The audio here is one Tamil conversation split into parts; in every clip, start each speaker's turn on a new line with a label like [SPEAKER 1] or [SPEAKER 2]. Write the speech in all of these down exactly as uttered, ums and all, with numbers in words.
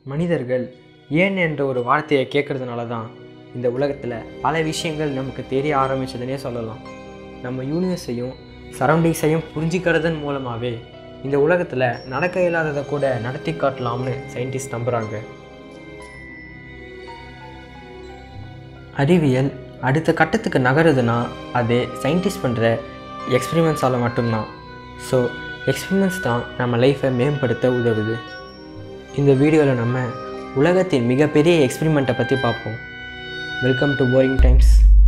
[SPEAKER 1] மனிதர்கள் ஏன் என்ற ஒரு வார்த்தையை கேட்கறதுனால தான் இந்த உலகத்தில் பல விஷயங்கள் நமக்கு தெரிய ஆரம்பிச்சதுன்னே சொல்லலாம். நம்ம யூனிவர்ஸையும் சரௌண்டிங்ஸையும் புரிஞ்சிக்கிறதன் மூலமாகவே இந்த உலகத்தில் நடக்க இயலாததை கூட நடத்தி காட்டலாம்னு சயின்டிஸ்ட் நம்புகிறாங்க. அறிவியல் அடுத்த கட்டத்துக்கு நகருதுன்னா அது சயின்டிஸ்ட் பண்ணுற எக்ஸ்பிரிமெண்ட்ஸால் மட்டும்தான். ஸோ எக்ஸ்பிரிமெண்ட்ஸ் தான் நம்ம லைஃப்பை மேம்படுத்த உதவுது. இந்த வீடியோவில் நம்ம உலகத்தின் மிகப்பெரிய எக்ஸ்பிரிமெண்ட்டை பற்றி பார்ப்போம். Welcome to boring times.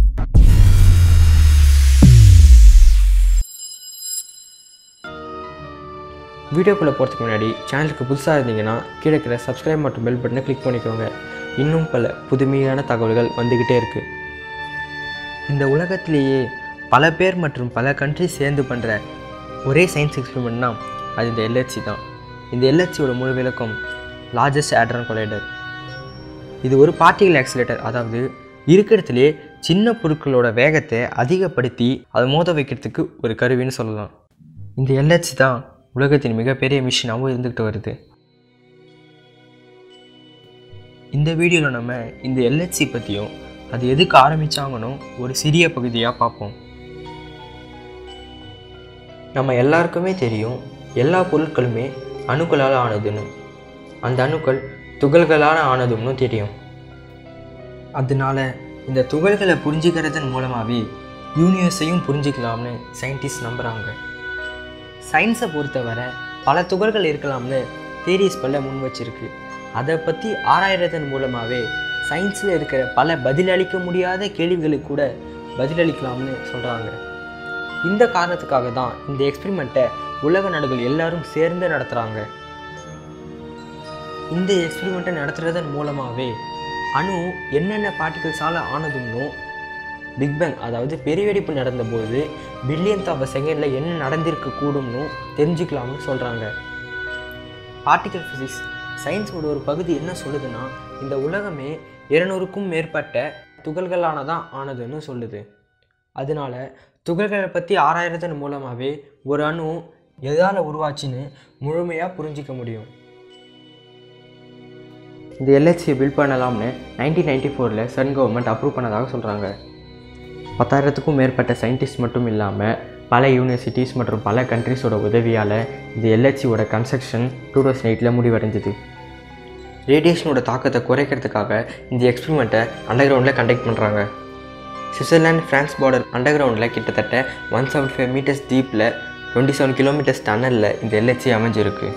[SPEAKER 1] வீடியோக்குள்ளே போகிறதுக்கு முன்னாடி சேனலுக்கு புதுசாக இருந்தீங்கன்னா கீழே இருக்கிற சப்ஸ்கிரைப் மற்றும் பெல் பட்டனை கிளிக் பண்ணிக்கோங்க. இன்னும் பல புதுமையான தகவல்கள் வந்துக்கிட்டே இருக்குது. இந்த உலகத்திலேயே பல பேர் மற்றும் பல கண்ட்ரி சேர்ந்து பண்ணுற ஒரே சயின்ஸ் எக்ஸ்பிரிமெண்ட்னா அது இந்த எல்ஹெச்சி தான். இந்த எல்ஹெச்சியோட முழு விளக்கம் லார்ஜஸ்ட் ஹேட்ரான் கொலைடர். இது ஒரு பார்ட்டிகல் ஆக்சிலேட்டர், அதாவது இருக்கிறதுலே சின்ன பொருட்களோட வேகத்தை அதிகப்படுத்தி அதை மோத வைக்கிறதுக்கு ஒரு கருவின்னு சொல்லலாம். இந்த எல்ஹெச்சி தான் உலகத்தின் மிகப்பெரிய மிஷினாகவும் இருந்துக்கிட்டு வருது. இந்த வீடியோவில் நம்ம இந்த எல்ஹெச்சி பற்றியும் அது எதுக்கு ஆரம்பித்தாங்கன்னு ஒரு சிறிய பகுதியாக பார்ப்போம். நம்ம எல்லாருக்குமே தெரியும், எல்லா பொருட்களுமே அணுக்களால் ஆனதுன்னு. அந்த அணுக்கள் துகள்களால் ஆனதுன்னு தெரியும். அதனால இந்த துகள்களை புரிஞ்சுக்கிறதன் மூலமாகவே யூனிவர்ஸையும் புரிஞ்சிக்கலாம்னு சயின்டிஸ்ட் நம்புகிறாங்க. சயின்ஸை பொறுத்தவரை பல துகள்கள் இருக்கலாம்னு தியரிஸ் பல முன் வச்சிருக்கு. அதை பற்றி ஆராயறதன் மூலமாகவே சயின்ஸில் இருக்கிற பல பதிலளிக்க முடியாத கேள்விகளுக்கு கூட பதிலளிக்கலாம்னு சொல்கிறாங்க. இந்த காரணத்துக்காக தான் இந்த எக்ஸ்பிரிமெண்ட்டை உலக நாடுகள் எல்லாரும் சேர்ந்து நடத்துகிறாங்க. இந்த எக்ஸ்பிரிமெண்ட்டை நடத்துறதன் மூலமாகவே அணு என்னென்ன பார்ட்டிகல்ஸால் ஆனதுன்னு, பிக் பேங் அதாவது பெருவெடிப்பு நடந்தபோது பில்லியன்த் ஆஃப் அ செகண்டில் என்ன நடந்திருக்க கூடும்னு தெரிஞ்சுக்கலாம்னு சொல்கிறாங்க. பார்ட்டிகல் ஃபிசிக்ஸ் சயின்ஸோட ஒரு பகுதி என்ன சொல்லுதுன்னா, இந்த உலகமே இருநூறுக்கும் மேற்பட்ட துகள்களானதான் ஆனதுன்னு சொல்லுது. அதனால துகள்களை பற்றி ஆராயறதன் மூலமாகவே ஒரு அணு எதால் உருவாச்சுன்னு முழுமையாக புரிஞ்சிக்க முடியும். இந்த எல்ஹெச்சியை பில்ட் பண்ணலாம்னு நைன்டீன் நைன்டி ஃபோரில் சன் கவர்மெண்ட் அப்ரூவ் பண்ணதாக சொல்கிறாங்க. பத்தாயிரத்துக்கும் மேற்பட்ட சயின்டிஸ்ட் மட்டும் இல்லாமல் பல யூனிவர்சிட்டிஸ் மற்றும் பல கண்ட்ரிஸோட உதவியால் இந்த எல்ஹெச்சியோட கன்ஸ்ட்ரக்ஷன் டூ தௌசண்ட் எயிட்டில் முடிவடைஞ்சது. ரேடியேஷனோட தாக்கத்தை குறைக்கிறதுக்காக இந்த எக்ஸ்பிரிமெண்ட்டை அண்டர் கிரவுண்டில் கண்டக்ட் பண்ணுறாங்க. சுவிட்சர்லாந்து ஃப்ரான்ஸ் பார்டர் அண்டர் கிரவுண்டில் கிட்டத்தட்ட ஒன் செவன்டி ஃபைவ் மீட்டர்ஸ் டீப்பில் டுவெண்ட்டி செவன் கிலோமீட்டர்ஸ் டன்னலில் இந்த எல்ஹெச்சி அமைஞ்சிருக்கு.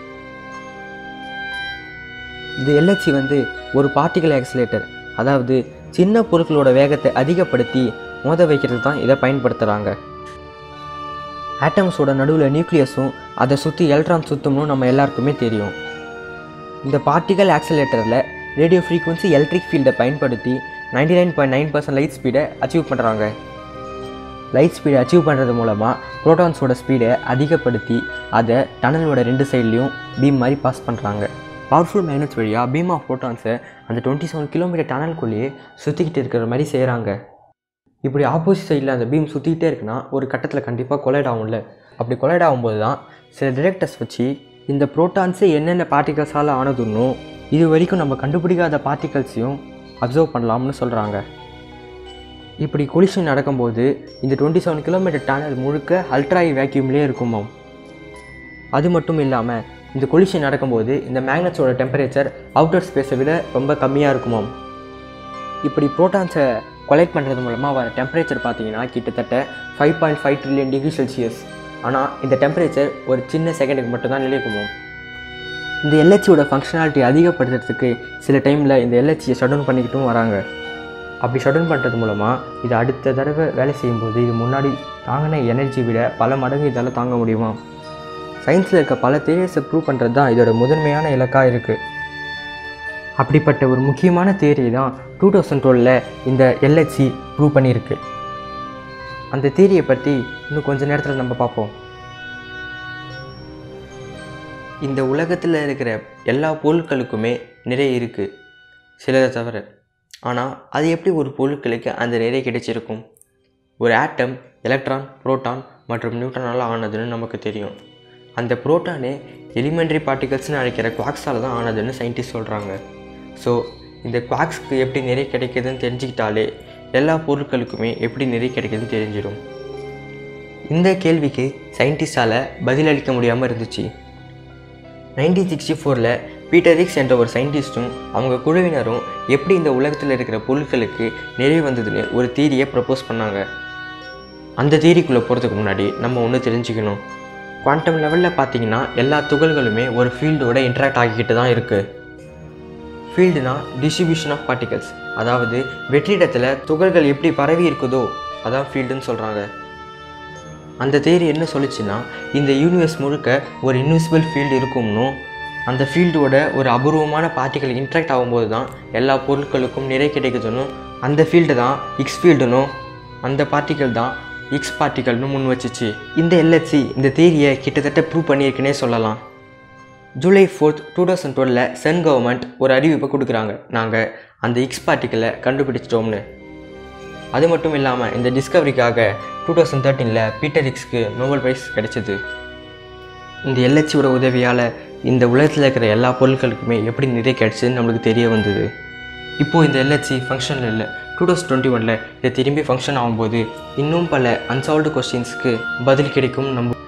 [SPEAKER 1] இந்த எல்ஹெச்சி வந்து ஒரு பார்ட்டிகல் ஆக்சிலேட்டர், அதாவது சின்ன பொருட்களோட வேகத்தை அதிகப்படுத்தி மோத வைக்கிறது தான் இதை பயன்படுத்துகிறாங்க. ஆட்டம்ஸோட நடுவில் நியூக்ளியஸும் அதை சுற்றி எலக்ட்ரான் சுற்றும்னு நம்ம எல்லாருக்குமே தெரியும். இந்த பார்ட்டிகல் ஆக்சிலேட்டரில் ரேடியோ ஃப்ரீக்வன்சி எலக்ட்ரிக் ஃபீல்டை பயன்படுத்தி ninety nine point nine percent light ஸ்பீடை அச்சீவ் பண்ணுறாங்க. லைட் ஸ்பீடை அச்சீவ் பண்ணுறது மூலமாக ப்ரோட்டான்ஸோட ஸ்பீடை அதிகப்படுத்தி அதை டனலோட ரெண்டு சைட்லேயும் பீம் மாதிரி பாஸ் பண்ணுறாங்க. பவர்ஃபுல் மேக்னெட்ஸ் வழியாக பீம் ஆஃப் ப்ரோட்டான்ஸை அந்த டுவெண்ட்டி செவன் கிலோமீட்டர் டனலுக்குள்ளேயே சுற்றிக்கிட்டு இருக்கிற மாதிரி செய்கிறாங்க. இப்படி ஆப்போசிட் சைடில் அந்த பீம் சுற்றிக்கிட்டே இருக்குன்னா ஒரு கட்டத்தில் கண்டிப்பாக கொலைட் ஆகும்ல. அப்படி கொலைட் ஆகும்போது தான் சில டிடெக்டர்ஸ் வச்சு இந்த ப்ரோட்டான்ஸு என்னென்ன பார்ட்டிகல்ஸால் ஆனதுன்னு இது வரைக்கும் நம்ம கண்டுபிடிக்காத பார்ட்டிகல்ஸையும் அப்சர்வ் பண்ணலாம்னு சொல்கிறாங்க. இப்படி கொலிஷன் நடக்கும்போது இந்த டுவெண்ட்டி செவன் கிலோமீட்டர் டனல் முழுக்க அல்ட்ரா வேக்யூம்லேயே இருக்குமாம். அது மட்டும் இல்லாமல் இந்த கொலிஷன் நடக்கும்போது இந்த மேக்னெட்ஸோட டெம்பரேச்சர் அவுட்டர் ஸ்பேஸை விட ரொம்ப கம்மியாக இருக்குமாம். இப்படி ப்ரோட்டான்ஸை கொலைட் பண்ணுறது மூலமாக வர டெம்பரேச்சர் பார்த்தீங்கன்னா கிட்டத்தட்ட five point five trillion degree Celsius. ஆனால் இந்த டெம்பரேச்சர் ஒரு சின்ன செகண்டுக்கு மட்டும்தான் நிலைக்குமாம். இந்த எல்ஹெச்சியோட ஃபங்க்ஷனாலிட்டி அதிகப்படுத்துறதுக்கு சில டைமில் இந்த எல்ஹெச்சியை ஷட் டவுன் பண்ணிக்கிட்டும் வராங்க. அப்படி ஷட் டவுன் பண்ணுறது மூலமாக இது அடுத்த தடவை வேலை செய்யும்போது இது முன்னாடி தாங்கின எனர்ஜி விட பல மடங்கு இதால் தாங்க முடியுமா. சயின்ஸில் இருக்க பல தியரிஸை ப்ரூவ் பண்ணுறது தான் இதோட முதன்மையான இலக்காக இருக்குது. அப்படிப்பட்ட ஒரு முக்கியமான தியரி தான் டூ தௌசண்ட் டுவெலில் இந்த எல்ஹெச்சி ப்ரூவ் பண்ணியிருக்கு. அந்த தியரியை பற்றி இன்னும் கொஞ்சம் நேரத்தில் நம்ம பார்ப்போம். இந்த உலகத்தில் இருக்கிற எல்லா பொருட்களுக்குமே நிறைய இருக்குது, சிலதை தவிர. ஆனால் அது எப்படி ஒரு பொருட்களுக்கு அந்த நிறைய கிடைச்சிருக்கும்? ஒரு ஆட்டம் எலக்ட்ரான், புரோட்டான் மற்றும் நியூட்ரானால் ஆனதுன்னு நமக்கு தெரியும். அந்த புரோட்டானே எலிமெண்ட்ரி பார்ட்டிகல்ஸ்னு அழைக்கிற குவாக்ஸால் தான் ஆனதுன்னு சயின்டிஸ்ட் சொல்கிறாங்க. ஸோ இந்த குவாக்ஸ்க்கு எப்படி நிறைய கிடைக்குதுன்னு தெரிஞ்சுக்கிட்டாலே எல்லா பொருட்களுக்குமே எப்படி நிறைய கிடைக்குதுன்னு தெரிஞ்சிடும். இந்த கேள்விக்கு சயின்டிஸ்டால் பதிலளிக்க முடியாமல் இருந்துச்சு. நைன்டீன் சிக்ஸ்டி ஃபோரில் பீட்டர் ஹிக்ஸ் என்ற ஒரு சயின்டிஸ்ட்டும் அவங்க குழுவினரும் எப்படி இந்த உலகத்தில் இருக்கிற பொருட்களுக்கு நிறைய வந்ததுன்னு ஒரு தியரியை ப்ரப்போஸ் பண்ணாங்க. அந்த தியரிக்குள்ளே போகிறதுக்கு முன்னாடி நம்ம ஒன்று தெரிஞ்சுக்கணும். குவாண்டம் லெவலில் பார்த்தீங்கன்னா எல்லா துகள்களுமே ஒரு ஃபீல்டோட இன்ட்ராக்ட் ஆகிக்கிட்டு தான் இருக்குது. ஃபீல்டுனா டிஸ்ட்ரிபியூஷன் ஆஃப் பார்ட்டிகல்ஸ், அதாவது வெற்றிடத்தில் துகள்கள் எப்படி பரவி இருக்குதோ அதான் ஃபீல்டுன்னு சொல்கிறாங்க. அந்த தியரி என்ன சொல்லிச்சுன்னா, இந்த யூனிவர்ஸ் முழுக்க ஒரு இன்விசிபிள் ஃபீல்டு இருக்கும்னும் அந்த ஃபீல்டோட ஒரு அபூர்வமான பார்ட்டிகல் இன்ட்ராக்ட் ஆகும்போது தான் எல்லா பொருட்களுக்கும் நிறைய கிடைக்குதுன்னும் அந்த ஃபீல்டு தான் எக்ஸ் ஃபீல்டுனும் அந்த பார்ட்டிகல் தான் எக்ஸ் பார்ட்டிகல்னு முன் வச்சிச்சு. இந்த எல்ஹெச்சி இந்த தியரியை கிட்டத்தட்ட ப்ரூவ் பண்ணியிருக்குன்னே சொல்லலாம். ஜூலை ஃபோர்த் டூ தௌசண்ட் டுவெலில் சென் கவர்மெண்ட் ஒரு அறிவிப்பை கொடுக்குறாங்க, நாங்கள் அந்த எக்ஸ் பார்ட்டிக்கலை கண்டுபிடிச்சிட்டோம்னு. அது மட்டும் இல்லாமல் இந்த டிஸ்கவரிக்காக டூ தௌசண்ட் தேர்ட்டீனில் பீட்டர் ஹிக்ஸ்க்கு நோபல் ப்ரைஸ் கிடைச்சிது. இந்த எல்ஹெச்சியோட உதவியால் இந்த உலகத்தில் இருக்கிற எல்லா பொருட்களுக்குமே எப்படி நிறைய கிடைச்சதுன்னு நம்மளுக்கு தெரிய வந்தது. இப்போது இந்த எல்ஹெச்சி ஃபங்க்ஷனில் இல்லை. டூ தௌசண்ட் டுவெண்ட்டி ஒனில் இதை திரும்பி ஃபங்க்ஷன் ஆகும்போது இன்னும் பல அன்சால்வ்டு கொஸ்டின்ஸ்க்கு பதில் கிடைக்கும் நம்ப